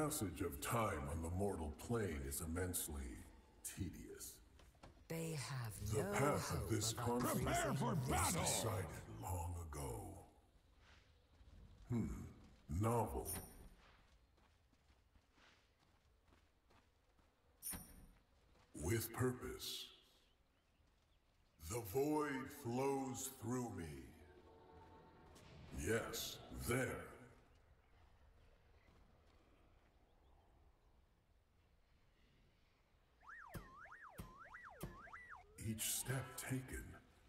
passage of time on the mortal plane is immensely tedious. They have The no path hope of this conflict Prepare for was battle! decided long ago. Novel. With purpose. The void flows through me. Yes, there. Each step taken.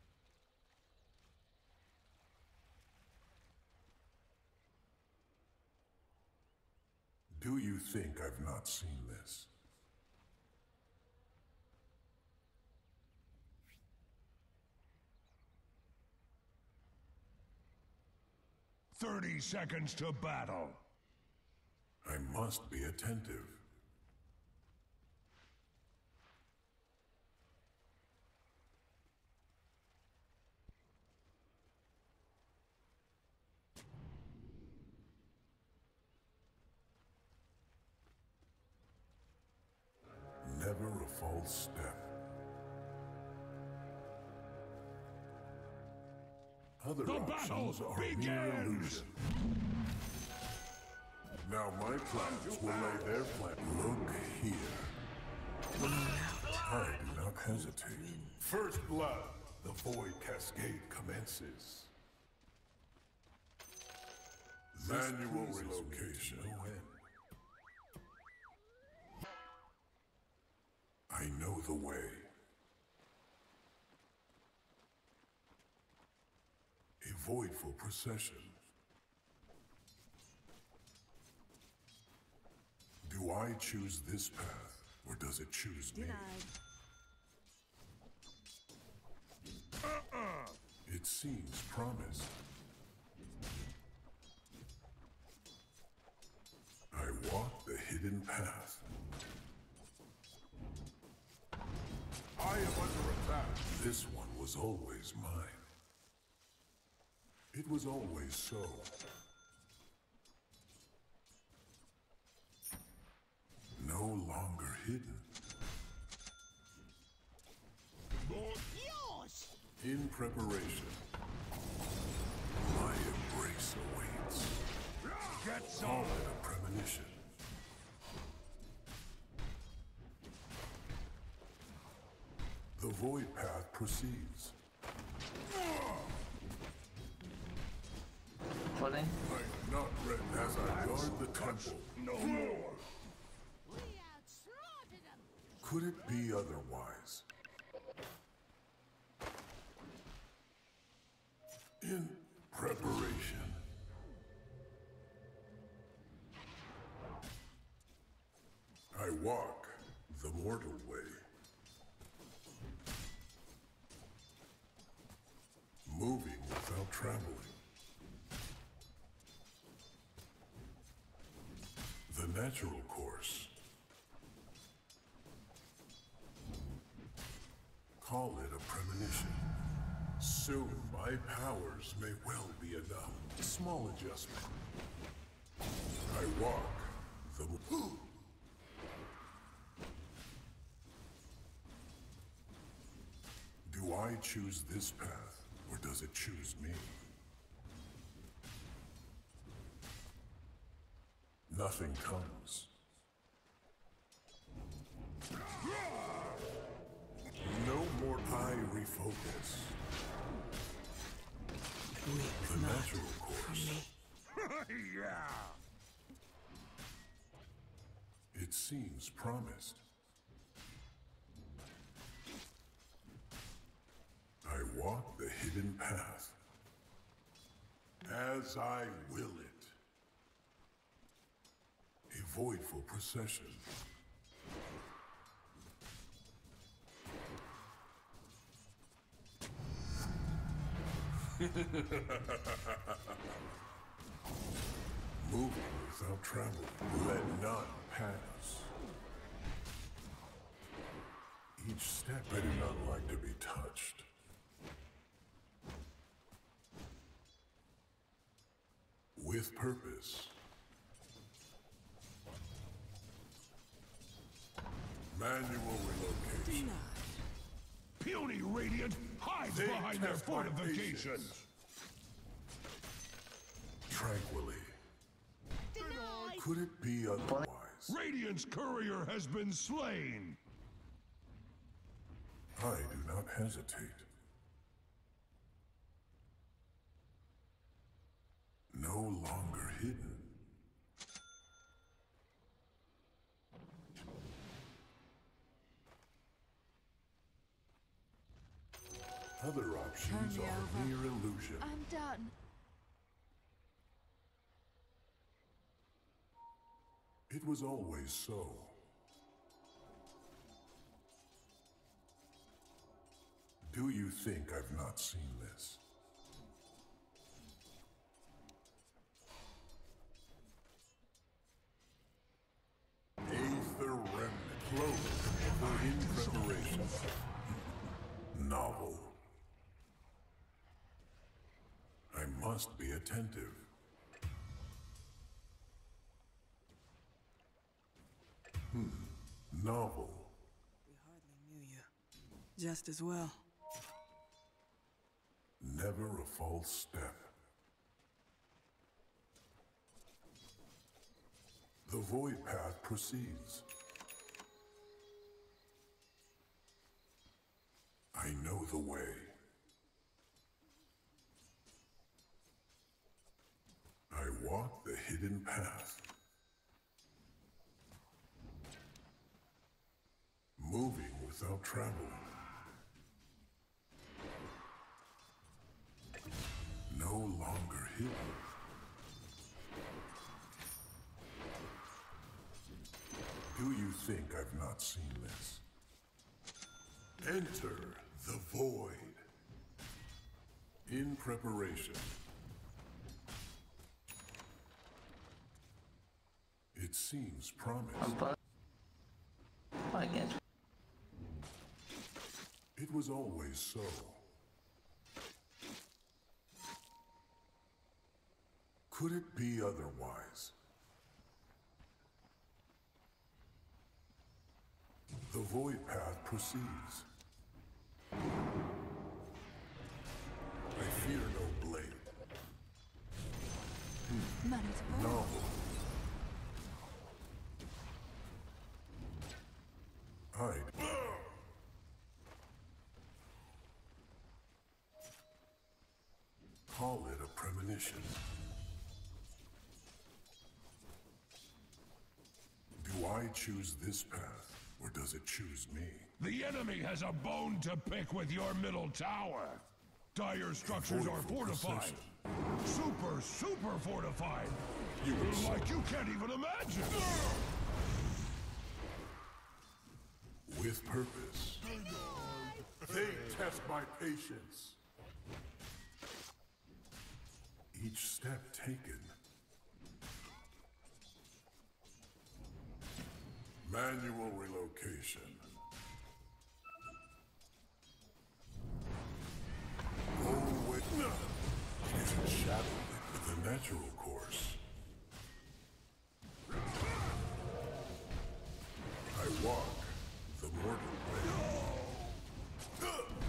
Do you think I've not seen this? 30 seconds to battle. I must be attentive. Never a false step. Other The options battle are mere begins! illusion. Now my plans will lay their plan. Look here. I do not hesitate. First blood, the Void Cascade commences. Manual relocation. I know the way. A voidful procession. Do I choose this path, or does it choose me? It seems promised. I walk the hidden path. I am under attack. This one was always mine. It was always so. No longer hidden. Yours! In preparation. My embrace awaits. Get Call some! it a premonition. The void path proceeds. Falling. I am not ready as I guard the temple. No more! We outslaughtered them! Could it be otherwise? In preparation. I walk the mortal way. Moving without traveling. The natural course. Call it a premonition. Soon my powers may well be enough. A small adjustment. I walk the... Do I choose this path, or does it choose me? Nothing comes. No more I refocus. The natural course. Yeah! It seems promised. I walk the hidden path. As I will it. A voidful procession. Moving without traveling. Let none pass. Each step I do not like to be touched. With purpose. Manual relocation. Puny Radiant hides They behind their test my fortifications. patience. Tranquilly. Denied! Could it be otherwise? Radiant's courier has been slain. I do not hesitate. No longer hidden. Other options Turn me are over. mere illusion. I'm done. It was always so. Do you think I've not seen this? Aether remnant closed in preparation. Novel. I must be attentive. Novel. We hardly knew you. Just as well. Never a false step. The void path proceeds. I know the way. I walk the hidden path. Moving without traveling. No longer hidden. Do you think I've not seen this? Enter the void. In preparation. It seems promised. I can't. It was always so. Could it be otherwise? The void path proceeds. I fear no blade. Money to burn. Novel. Hide. Call it a premonition. Do I choose this path, or does it choose me? The enemy has a bone to pick with your middle tower. Dire structures are Avoidable fortified. possession. Super fortified. You would Like you can't even imagine. with purpose. They test my patience. Each step taken. Manual relocation. Oh, wait, no. It isn't shadow with the natural course. I walk the mortal way.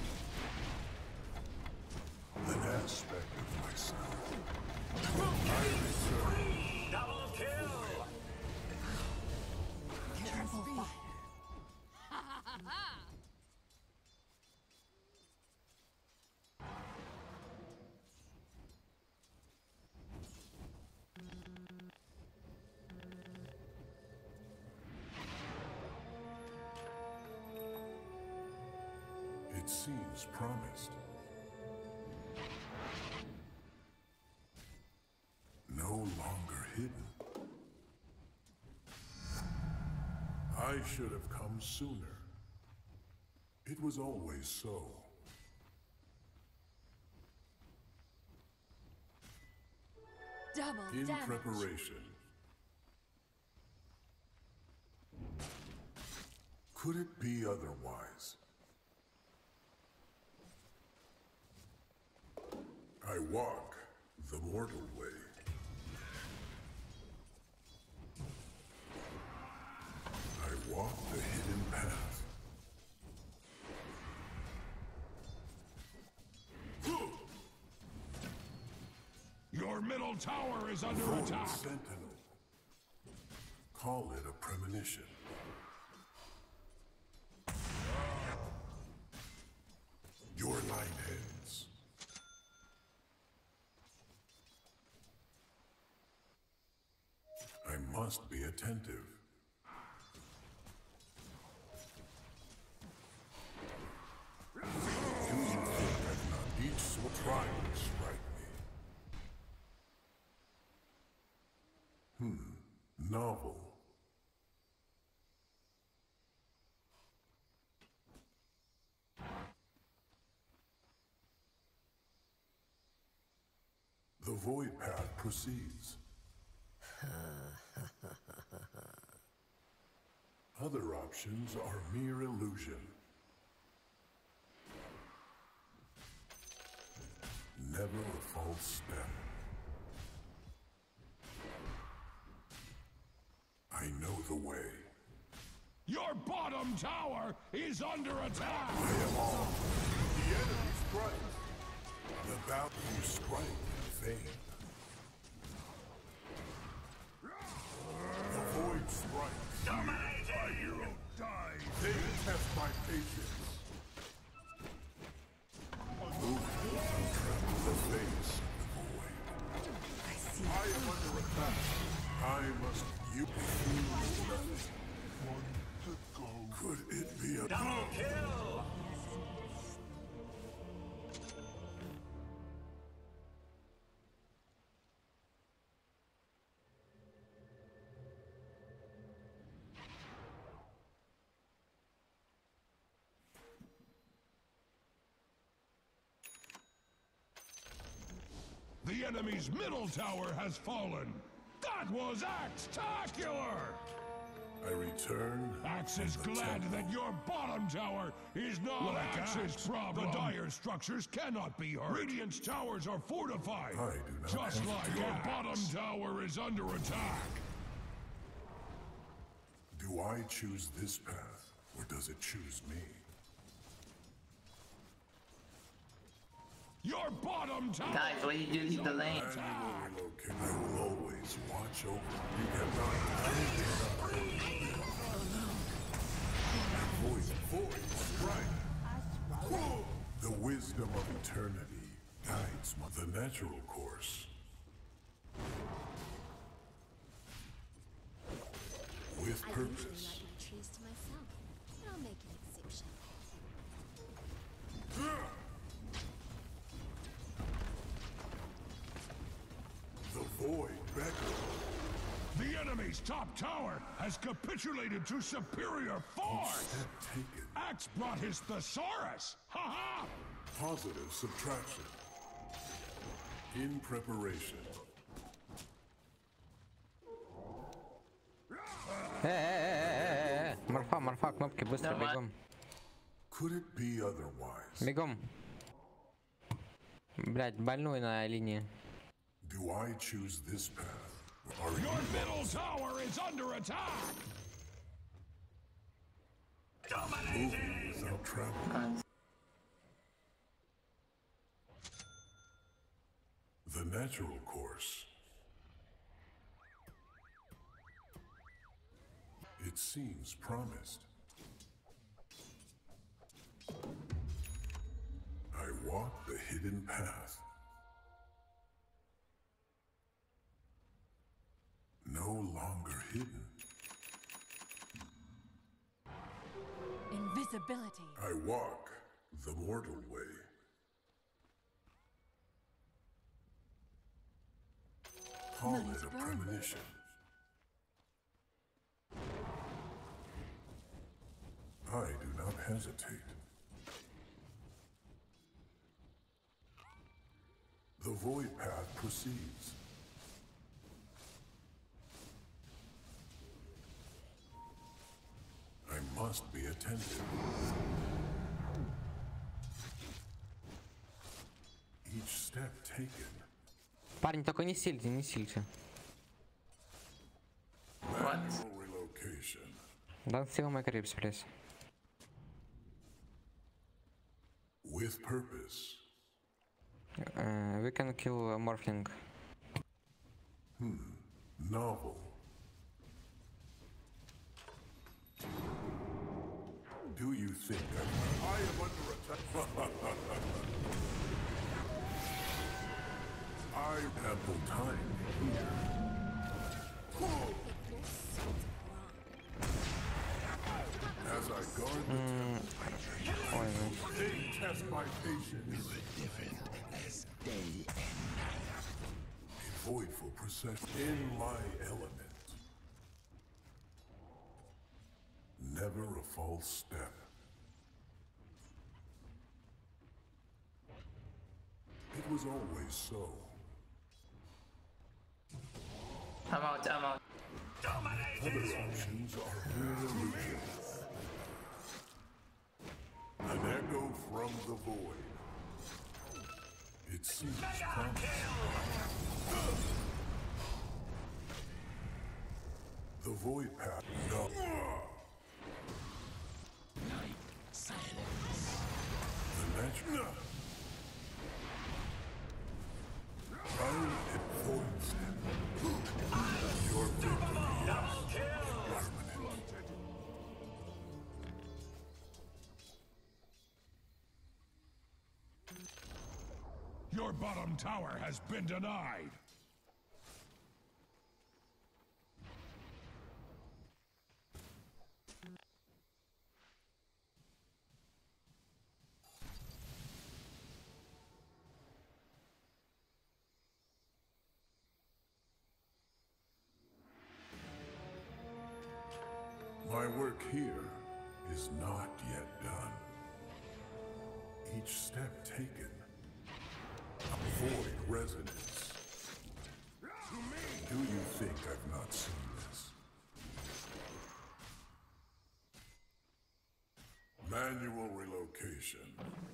An aspect of myself. I return. Double kill! Triple fire. It seems promised. No longer hidden. I should have come sooner. It was always so. Double In damage. preparation. Could it be otherwise? I walk the mortal way. I walk the hidden path. middle tower is under Void attack. Sentinel. Call it a premonition. Your line ends. I must be attentive. Using not each sword try to strike me. Novel. The void path proceeds. Other options are mere illusion. Never a false step. I know the way. Your bottom tower is under attack. I am on. The enemy strikes. The battle you strike in vain. The void strikes. Dominating! My hero dies. They test my patience. Untrap the face of the void. I see. I am under attack. I must you refuse nothing. Could it be a Double kill! The enemy's middle tower has fallen. That was Axe-tacular! I return? Axe is from the glad temple. that your bottom tower is not Axe's problem. The dire structures cannot be hurt. Radiant's towers are fortified. I do not Just have like to your axe. bottom tower is under attack. Do I choose this path, or does it choose me? Your bottom tower Guys, why did you leave the lane? I will always watch over. You cannot void strike. The wisdom of eternity guides the natural course. With I usually purpose. like my trees to myself, but I'll make an exception. The void beckons. The enemy's top tower has capitulated to superior force. Step taken. Axe brought his thesaurus. Ha ha! Positive subtraction. In preparation. Марфа, кнопки, быстро, Давай. бегом. Could it be otherwise? Бегом. Блять, больной на линии. Do I choose this path? Or are Your you middle tower is under attack. moving without travel? The natural course. It seems promised. I walk the hidden path. No longer hidden. Invisibility. I walk the mortal way. Call Money's it a burn. premonition. I do not hesitate. The void path proceeds. I must be attentive. Each step taken. Парень, только не сильте, не сильте. Manual relocation. Don't steal my creeps, please. With purpose. We can kill Morphling. Novel. Do you think I am under attack? I have ample time here. As I guard the Ой, ну. they test my patience. A voidful procession in my element. Never a false step. It was always so. I'm out, I'm out. Other options are mere illusions. An echo from the void. It seems promising. The void path. No. The natural. Time it voids him. Your victory is permanent. Your bottom tower has been denied. My work here is not yet done. Each step taken, a void resonance. Do you think I've not seen this? Manual relocation.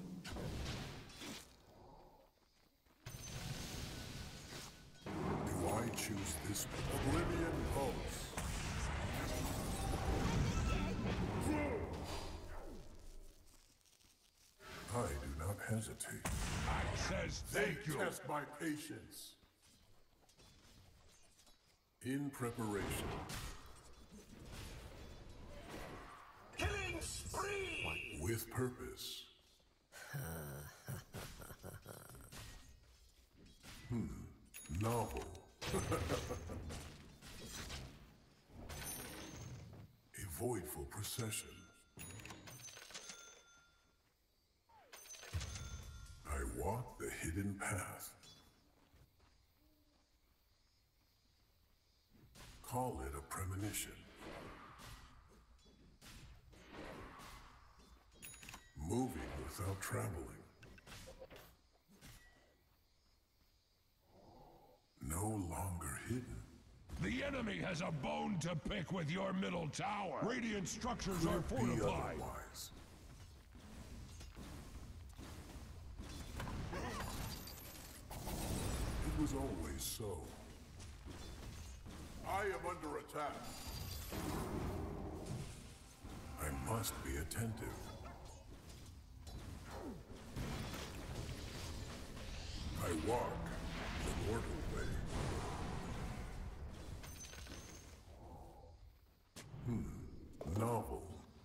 Do I choose this Oblivion Pulse? I do not hesitate. Says thank you. Test my patience. In preparation. Killing spree! With purpose. Novel. A voidful procession. I walk the hidden path. Call it a premonition. Moving without traveling. No longer hidden. The enemy has a bone to pick with your middle tower. Radiant structures Could are it be fortified. otherwise? It was always so. I am under attack. I must be attentive. I walk the mortal way. Novel.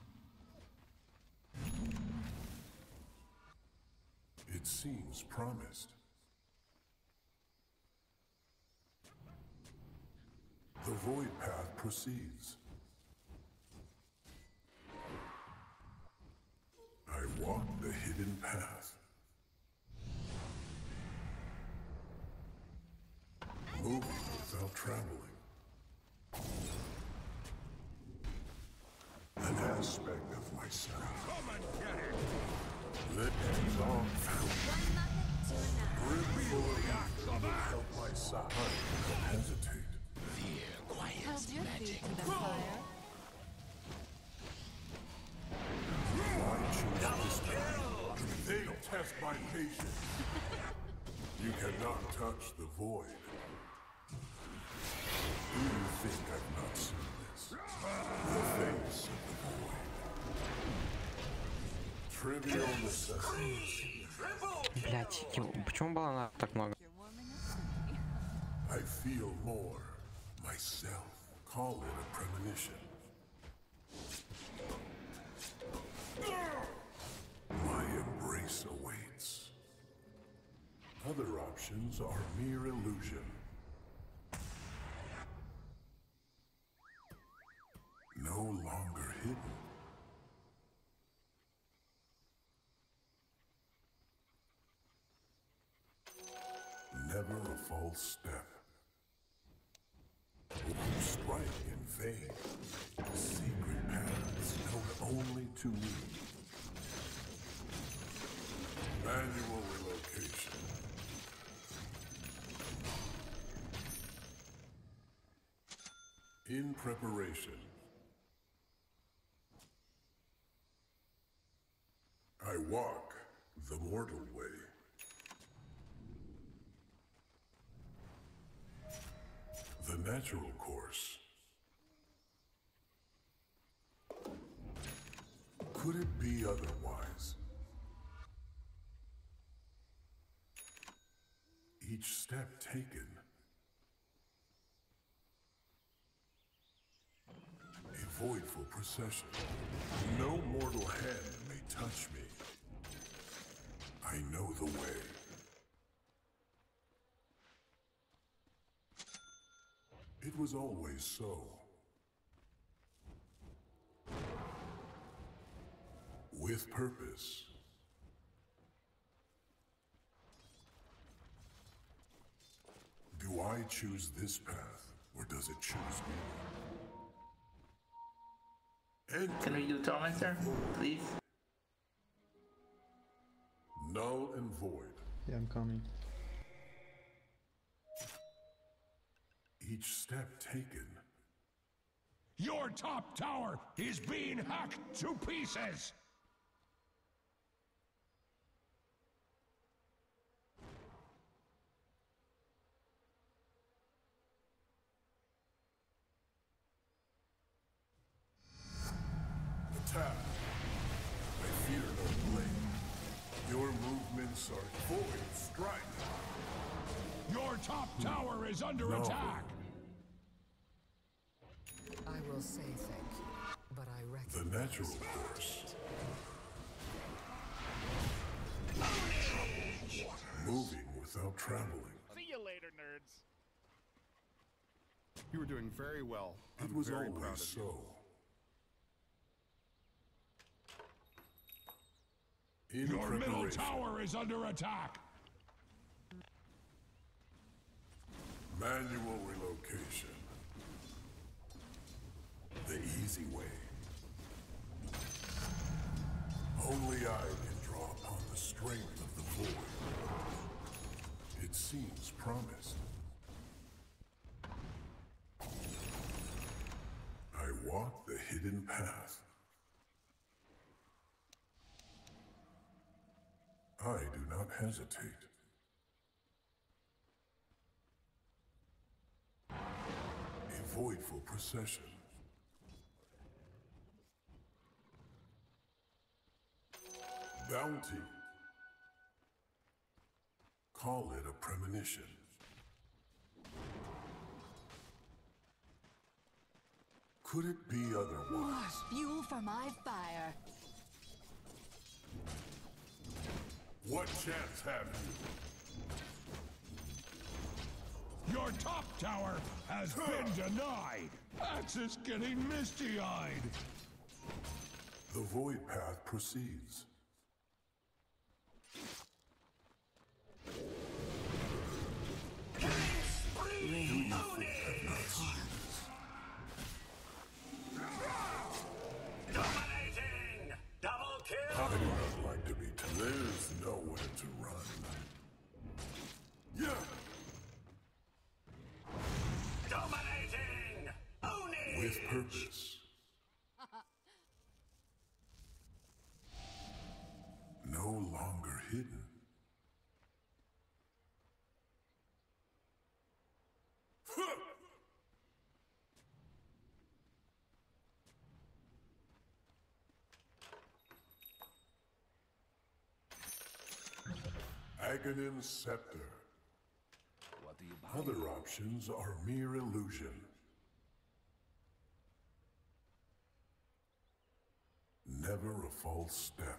It seems promised. The void path proceeds. I walk the hidden path. Moving without traveling. An aspect of myself. Come and get it. Let song found. One muppet to another. Brimful will help my side. Don't hesitate. Held your feet to the fire. Why choose this path? They test my patience. You cannot touch the void. Do you think I've not seen this? The face of the void. Trivial necessities. Блять, почему баллонов так много? You're warming up for me. I feel more myself. Call it a premonition. My embrace awaits. Other options are mere illusion. No longer hidden. Never a false step. Won't strike in vain. Secret paths known only to me. Manual relocation. In preparation. I walk the mortal way. The natural course. Could it be otherwise? Each step taken, a voidful procession. No mortal hand may touch me. I know the way. It was always so. With purpose. Do I choose this path, or does it choose me? And Can we do Tormentor, please? null and void. Yeah, I'm coming. Each step taken. Your top tower is being hacked to pieces! Attack. I fear no blame. Your movements are void strike. Your top tower is under No. attack! I will say thank you, but I reckon The natural course. Moving without traveling. See you later, nerds. You were doing very well. It I'm was very always proud of you. so. In Your middle preparation. tower is under attack! Manual relocation. The easy way. Only I can draw upon the strength of the void. It seems promised. I walk the hidden path. I do not hesitate. A voidful procession. Bounty. Call it a premonition. Could it be otherwise? Fuel for my fire. What chance have you? Your top tower has been denied! Axis getting misty-eyed! The void path proceeds. Dominating! Double I kill! do not like to be There's nowhere to run. Yeah! Dominating! Owning! With purpose. No longer hidden. Aghanim Scepter. What do you buy? Other options are mere illusion. Never a false step.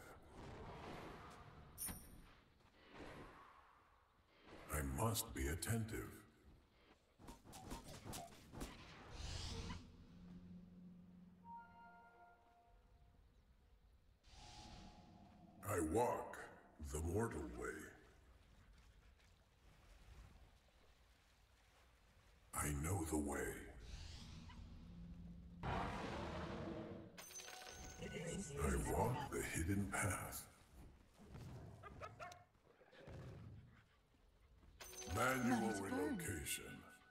I must be attentive. I walk the mortal way. I know the way. I walk the hidden path. Manual relocation.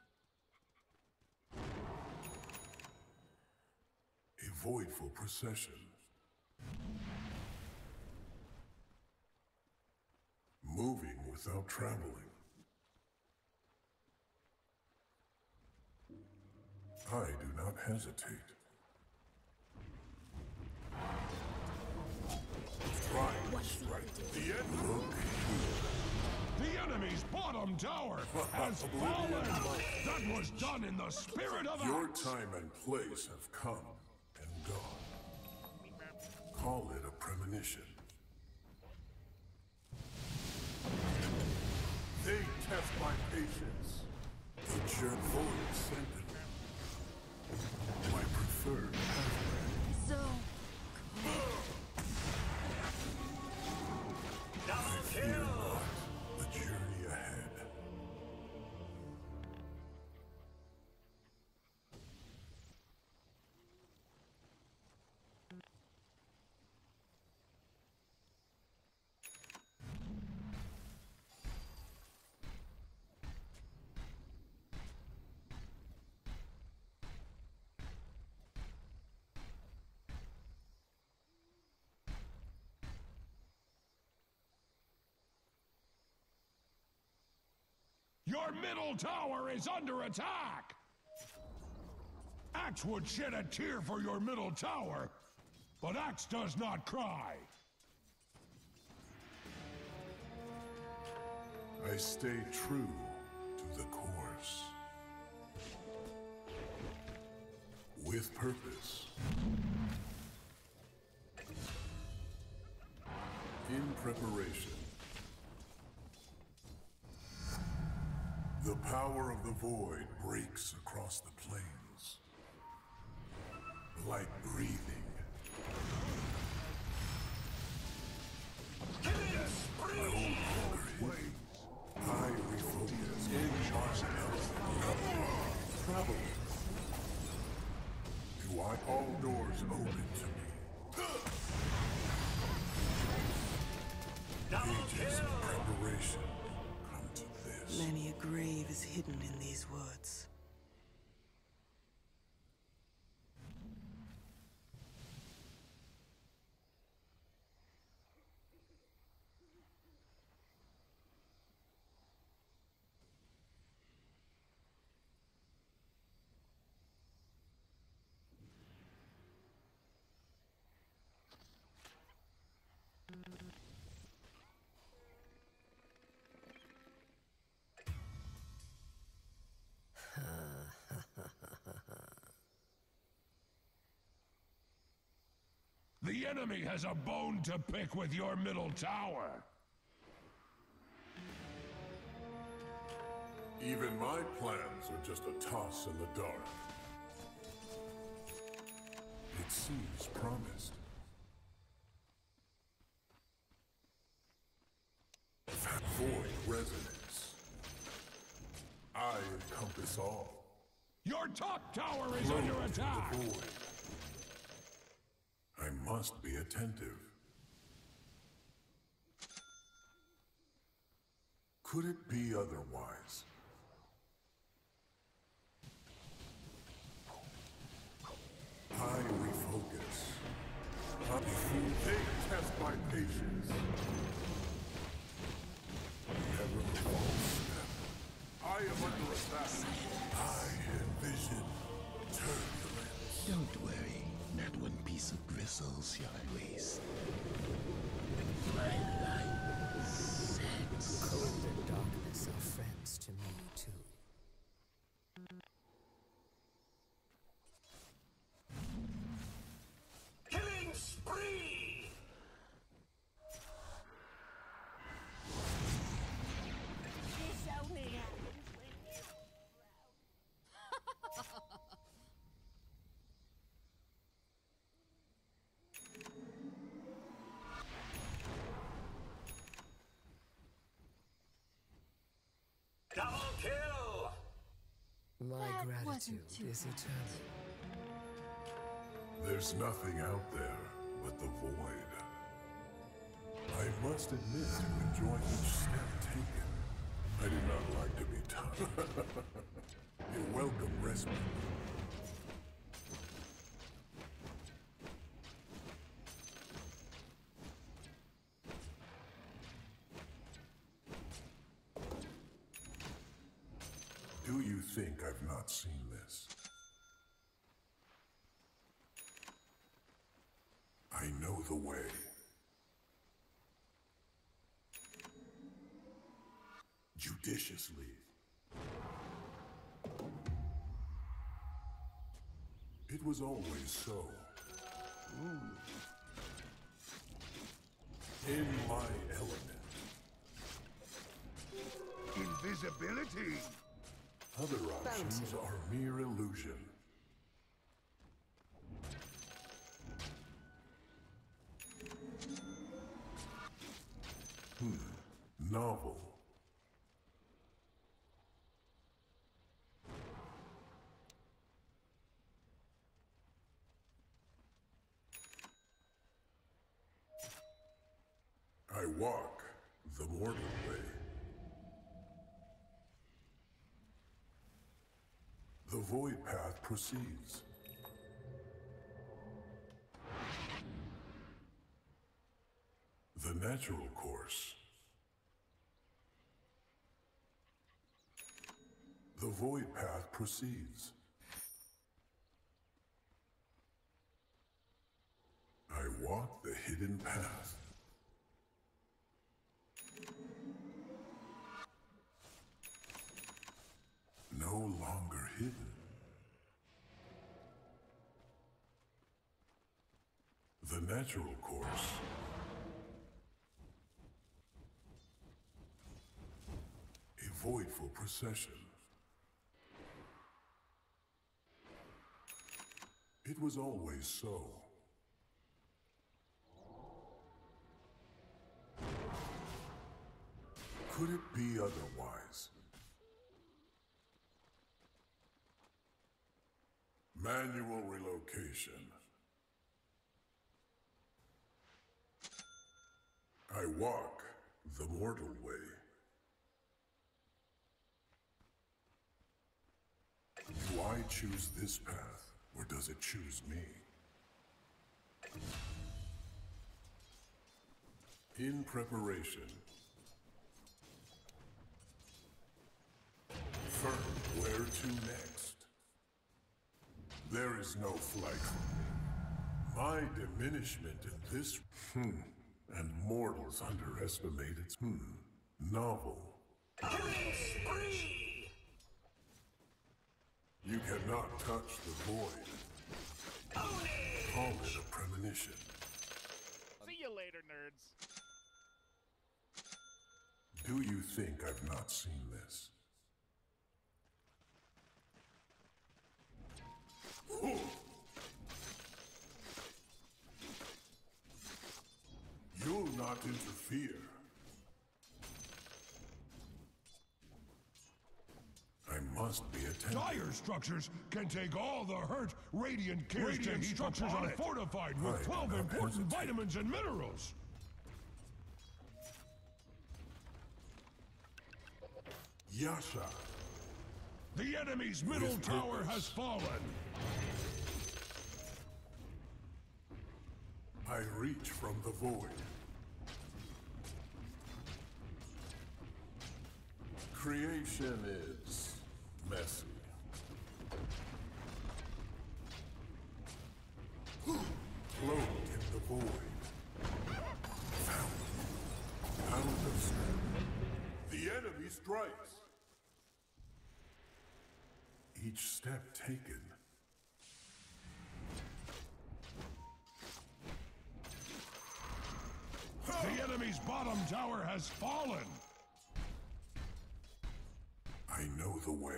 A voidful procession. Moving without traveling. I do not hesitate. Trying to strike the end. Look here. The enemy's bottom tower has fallen! That was done in the spirit of Your Axe! time and place have come and gone. Call it a premonition. They test my patience. The jerk void sentence. My preferred pathway. So Double Fear kill! not the journey ahead. Your middle tower is under attack! Axe would shed a tear for your middle tower, but Axe does not cry. I stay true to the course. With purpose. In preparation. The power of the void breaks across the plains. Like breathing. I no longer hidden. I refocus. Travel. Do I all doors open to me? Ages of preparation come to this. Many a grave is hidden in these woods. The enemy has a bone to pick with your middle tower. Even my plans are just a toss in the dark. It seems promised. Void resonance. I encompass all. Your top tower is under Flow to the attack. void. I must be attentive. Could it be otherwise? I refocus. They test my patience. Never a false step. I am under attack. I envision turbulence. Don't worry, not one piece of bristles shall I waste. My light sex. Cold and darkness are friends to me, too. kill! My That gratitude wasn't too is bad. eternal. There's nothing out there but the void. I must admit to enjoying each step taken. I do not like to be tough. You're welcome, respite. Do you think I've not seen this? I know the way. Judiciously. It was always so. In my element. Invisibility! Other options are mere illusion. Novel. I walk the mortal way. The void path proceeds. The natural course. The void path proceeds. I walk the hidden path. No longer hidden. The natural course. A voidful procession. It was always so. Could it be otherwise? Manual relocation. I walk the mortal way. Do I choose this path, or does it choose me? In preparation. Firm, where to next? There is no flight for me. My diminishment in this, and mortals underestimate its, novel. Killing spree! You cannot touch the void. Call it a premonition. See you later, nerds. Do you think I've not seen this? You'll not interfere. I must be attentive. Dire structures can take all the hurt Radiant cares to heap structures upon are it. fortified I with 12 do not important hesitate. vitamins and minerals. Yasha. The enemy's middle With tower purpose. has fallen. I reach from the void. Creation is messy. Cloaked in the void. Found of strength. The enemy strikes. Each step taken. The enemy's bottom tower has fallen. I know the way.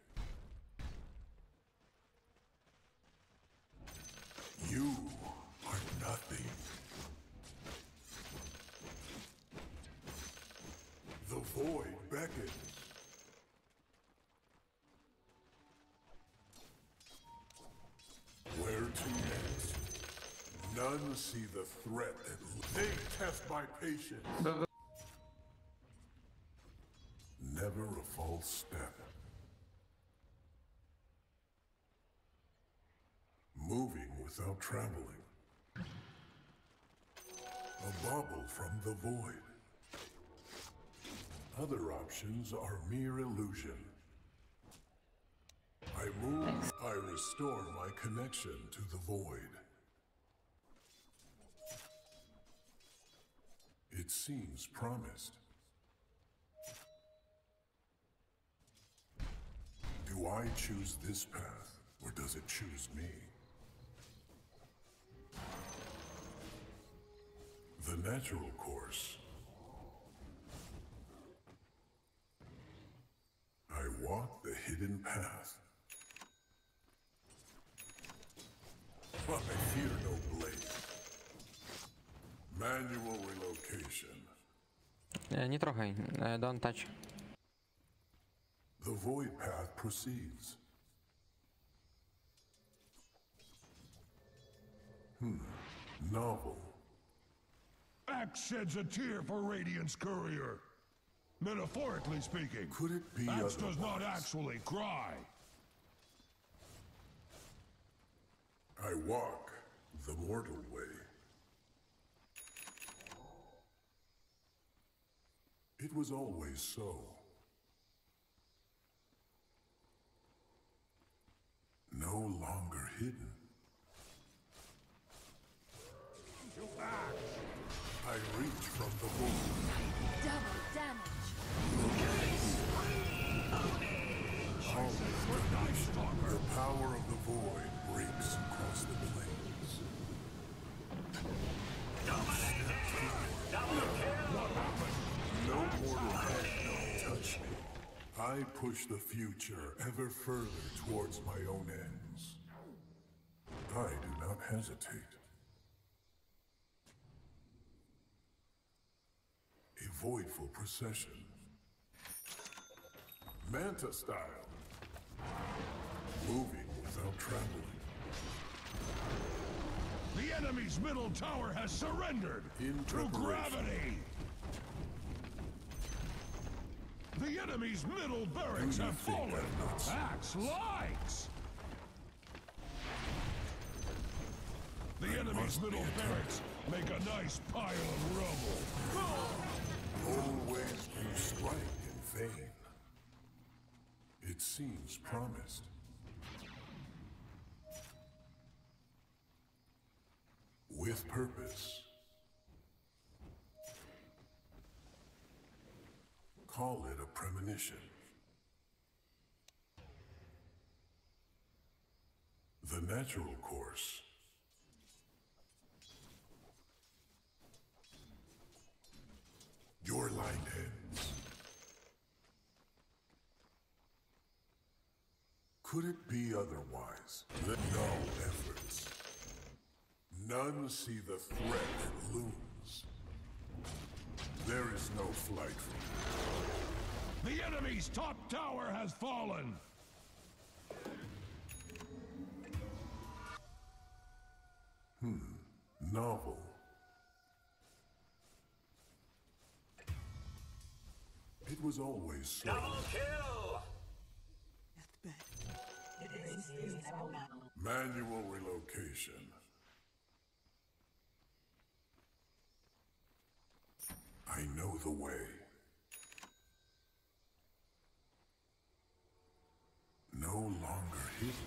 You are nothing. The void beckons. None see the threat that they test my patience. Never a false step. Moving without traveling. A bauble from the void. Other options are mere illusion. I move, I restore my connection to the void. It seems promised. Do I choose this path, or does it choose me? The natural course. I walk the hidden path. I fear no blade. Manual relocation. Не трогай, don't touch. The void path proceeds. Novel. Axe sheds a tear for Radiant's courier. Metaphorically speaking, Could it be Axe does not otherwise? actually cry. I walk the mortal way. It was always so. No longer hidden. I reach from the void. Double damage. The power of the void breaks across the plains. No mortal hand can touch me. I push the future ever further towards my own ends. I do not hesitate. A voidful procession. Manta style. Moving without traveling. The enemy's middle tower has surrendered In to preparation. gravity. The enemy's middle barracks Do you have think fallen. I'm not serious? Axe lies. The enemy's must be middle attempted. barracks make a nice pile of rubble. Always you strike in vain. It seems promised. With purpose. Call it a premonition. The natural course. Your line ends. Could it be otherwise? Let no efforts. None see the threat that looms. There is no flight from The enemy's top tower has fallen. novel. It was always so. Double kill! Deathbed. Manual relocation. I know the way. No longer hidden.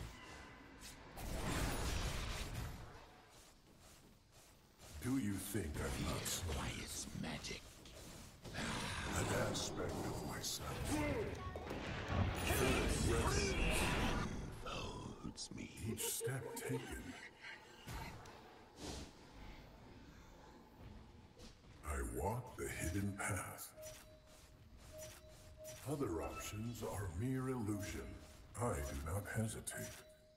Do you think I'm not smart? Why it's magic. An aspect of myself. Folds me. Each step taken. I walk the hidden path. Other options are mere illusion. I do not hesitate.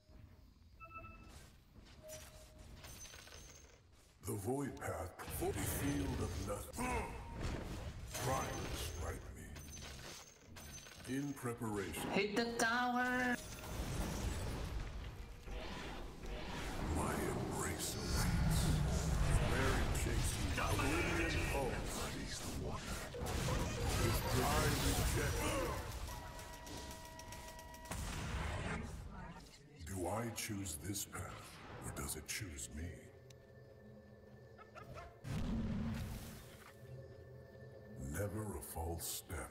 The void path, the field of nothing. Try to strike me. In preparation. Hit the tower! My embrace awaits. choose this path, or does it choose me? Never a false step.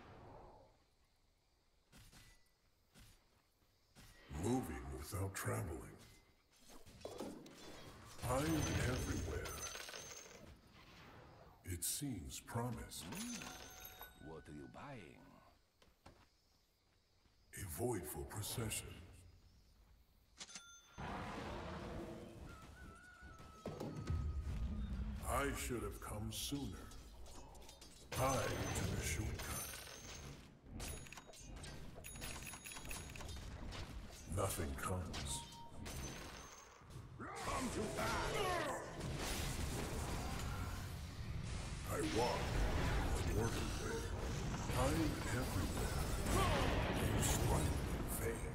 Moving without traveling. I'm everywhere. It seems promised. What are you buying? A voidful procession. I should have come sooner. I took a shortcut. Nothing comes. I walk the mortal way. I'm everywhere. You strike in vain.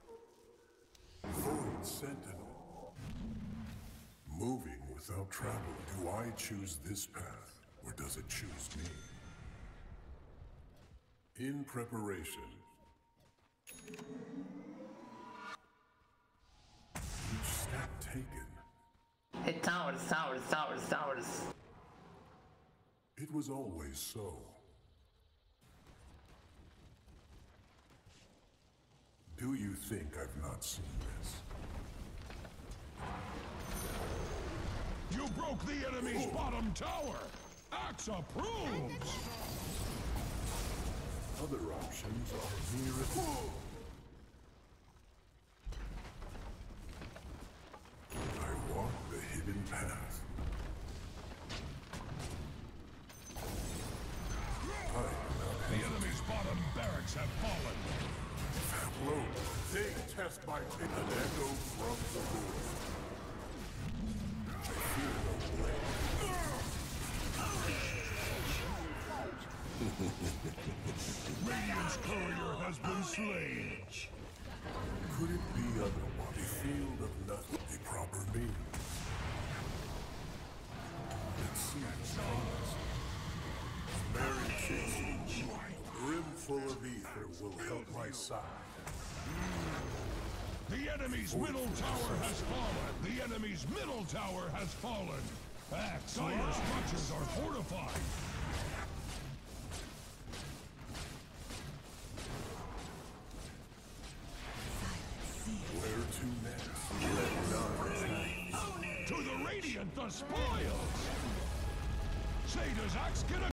Void Sentinel. Moving without travel. Do I choose this path, or does it choose me? In preparation. Each step taken. Hit towers, towers, towers, towers. It was always so. Do you think I've not seen this? You broke the enemy's bottom tower! Axe approves! Other options are near at hand. I walk the hidden path. The enemy's bottom barracks have fallen. Tableau, they test my an echo from the void. I feel no blame. Radiant's courier has been slain. Could it be otherwise? A field of nothing, a proper means. It seems honest. Mary Chase, brimful of ether will help my side. The enemy's middle tower has fallen. The enemy's middle tower has fallen. Axe dire structures are fortified. Where to next? Let none attack. To the Radiant the spoils! Say, does Axe get a